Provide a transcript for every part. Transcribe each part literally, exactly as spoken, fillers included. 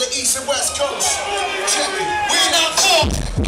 the East and West Coast. Check it. We not for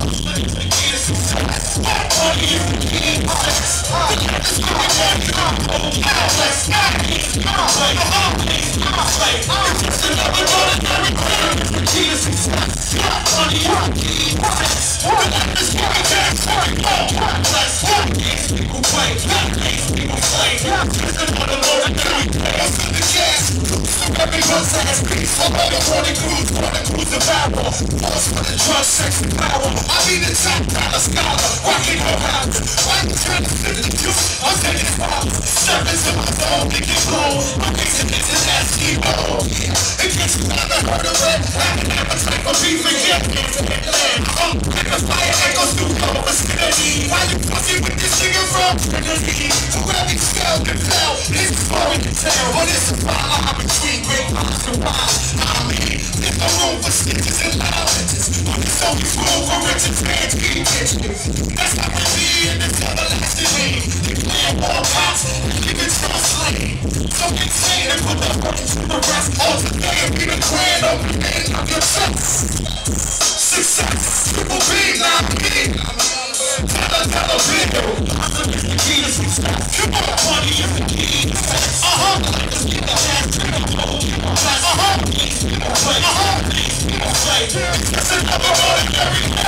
Everyone's ass beats, all of the morning crews, wanna cruise the barrel. Force for the drug, sex, and power. I be the top dollar scholar, rocking no house. I'm trying to fit the juice, I'm taking power. Servants of my soul, they get cold. I'm mixing it to that ski-o. It gets you on the hurt of it. Having an appetite for beef and get into the land. I'm like a fire echoes through your vicinity. Why you fucking with this nigga from Trinity? To every scale can tell, it's story to tell. But it's a fire between great minds and wise. I mean, there's no room for stitches and allowances. There's always room for rich and fans being bitches. That's how we be in this everlasting lane. They playing war cops and living so slain. So insane and put the hurt to the rest. All today and be the grand opening of your chest. Success, triple B, not me. Dollar, dollar bill. Hustle is the key to success. Come on, money is the key. Uh-huh. Let's get the ass to the pole. Uh-huh. Uh-huh. That's another ordinary